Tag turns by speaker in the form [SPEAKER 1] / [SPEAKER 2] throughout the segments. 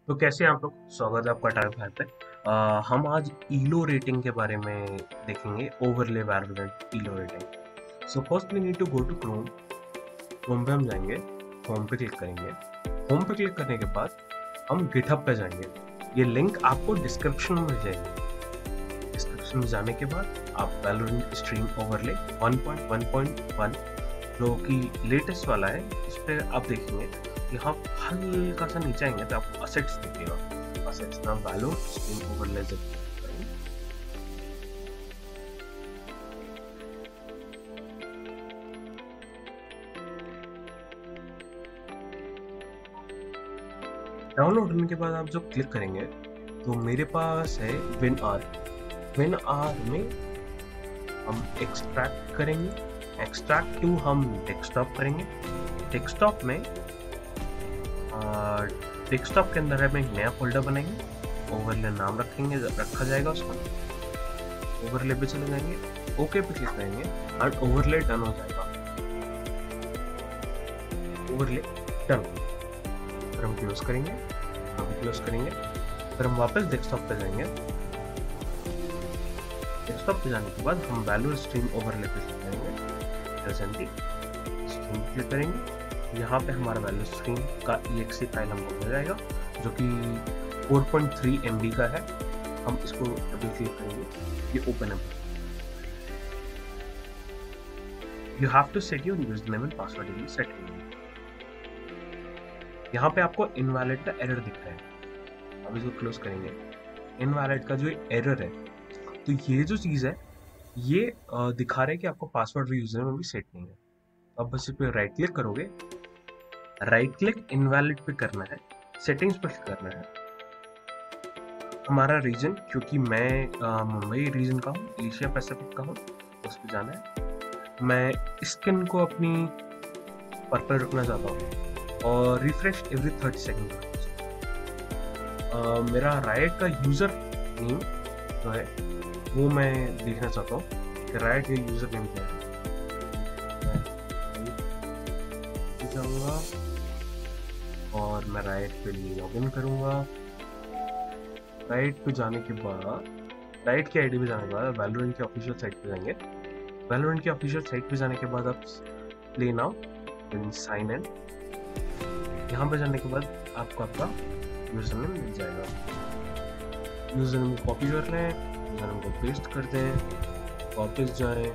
[SPEAKER 1] तो कैसे हैं आप लोग? स्वागत है आपका टाइम फाइव पे। हम आज ईलो रेटिंग के बारे में देखेंगे। Overlay Valorant Elo rating. So first we need to go to Chrome. Chrome पे हम जाएंगे, होम पे क्लिक करेंगे। होम पे क्लिक करने के बाद हम गिटहब पे जाएंगे। ये लिंक आपको डिस्क्रिप्शन में मिल जाएगी। डिस्क्रिप्शन में जाने के बाद आप वैलोरेंट स्ट्रीम ओवरले 1.1.1 जो कि लेटेस्ट वाला है, इस पर आप देखेंगे यहाँ हल्का सा नीचे आएंगे तो आपको असेट्स दिखेगा। असेट्स नाम वैलो स्ट्रीम ओवरले डाउनलोड होने के बाद आप जो क्लिक करेंगे तो मेरे पास है विन आर। विन आर में हम एक्सट्रैक्ट करेंगे। एक्सट्रैक्ट टू हम डेस्कटॉप करेंगे। डेस्कटॉप में डेस्कटॉप के अंदर हम एक नया फोल्डर बनाएंगे। ओवरले नाम रखा जाएगा उसका। ओवरले पे चले जाएंगे, ओके पे क्लिक करेंगे और ओवरले डन हो जाएगा। ओवरले डन हो गया। फिर हम क्लोज करेंगे। फिर हम वापस डेस्कटॉप पे जाएंगे। डेस्कटॉप पे जाने के बाद हम वैलो स्ट्रीम ओवरले पे क्लिक करेंगे। प्रेजेंटली स्ट्रीम क्लिक करेंगे। यहाँ पे हमारा वैल्यू स्ट्रीम का exe फाइल हमको मिल जाएगा जो कि 4.3 MB का है। हम इसको डबल क्लिक करेंगे, ये ओपन है। You have to set your user name and password in setting. यहाँ पे आपको इनवैलिड का एरर दिख रहा है। अब इसको क्लोज करेंगे। इनवैलिड का जो एरर है, तो ये जो चीज़ है ये दिखा रहा है कि आपको पासवर्ड भी यूजर नेम भी सेट नहीं है। अब बस इस पर राइट क्लिक करोगे, राइट क्लिक इनवैलिड पे करना है, सेटिंग्स पर करना है। हमारा रीजन, क्योंकि मैं मुंबई रीजन का हूँ, एशिया पैसिफिक का हूँ, उस पर जाना है। मैं स्किन को अपनी पर्पल रखना चाहता हूँ और रिफ्रेश एवरी 30 सेकेंड। मेरा राइट का यूजर नेम जो है वो मैं देखना चाहता हूँ कि राइट का यूजर नेम क्या है। जाऊंगा और मैं राइट पे लॉग इन करूंगा। राइट पे जाने के बाद, राइट की आईडी पे जाने के बाद वैलोरेंट की ऑफिशियल साइट पे जाएंगे। वैलोरेंट की ऑफिशियल साइट पे जाने के बाद आप play now then sign in. यहाँ पे जाने के बाद आपको आपका यूजर नेम मिल जाएगा। यूजर नेम को कॉपी कर लें, यूजर नेम को पेस्ट कर दें, वापस जाएं,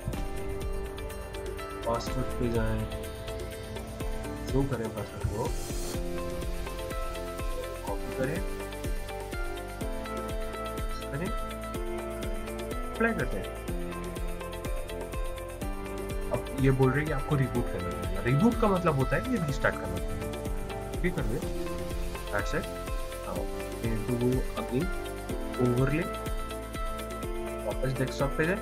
[SPEAKER 1] पासवर्ड पे जाएं, जो करें पासवर्ड को कॉपी करें, अप्लाई करते हैं। अब ये बोल रहे हैं कि आपको रिबूट करना है। रिबूट का मतलब होता है ये रीस्टार्ट करना है। ठीक कर दे, that's it. Now to go again overlay, वापस डेस्कटॉप पे जाए,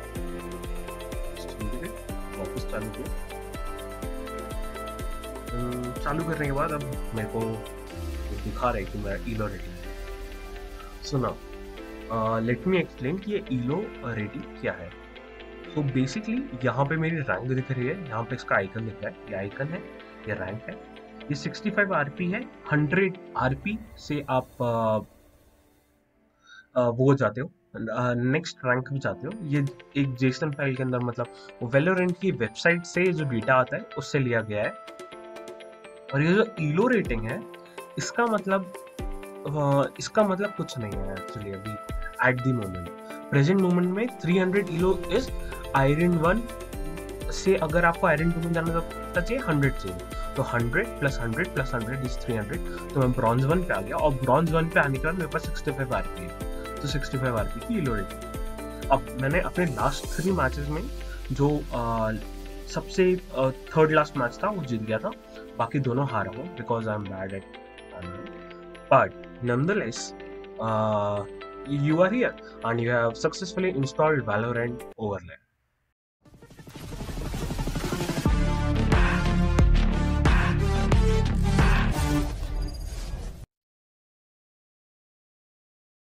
[SPEAKER 1] वापस चालू किया। चालू करने के बाद अब मेरे को दिखा रहा है कि मेरा Elo rating. So now let me explain कि ये ईलो रेटिंग क्या है। तो बेसिकली यहाँ पे मेरी रैंक दिख रही है, यहाँ पे इसका आइकन दिख रहा है, ये आइकन है, ये रैंक है। ये 65 RP है। 100 RP से आप वो जाते हो, नेक्स्ट रैंक भी जाते हो। ये एक जेसन फाइल के अंदर, मतलब वैलोरेंट की वेबसाइट से जो डेटा आता है उससे लिया गया है। और ये जो ईलो रेटिंग है, इसका मतलब कुछ नहीं है एक्चुअली अभी at the moment. Present moment में 300 ईलो इज आयरन 1 से। अगर आपको आयरन 2 में जाना चाहिए 100 चाहिए, तो 100 + 100 + 100 इज 300। तो मैं ब्रॉन्ज 1 पे आ गया और ब्रॉन्ज 1 पे आने के बाद मेरे पास 65 RP है। तो 65 RP की ईलो रेटिंग। अब मैंने अपने लास्ट 3 मैचेस में जो सबसे थर्ड लास्ट मैच था वो जीत गया था, बाकी दोनों हारा हूँ because I am bad at. But nonetheless, you are here and you have successfully installed Valorant Overlay.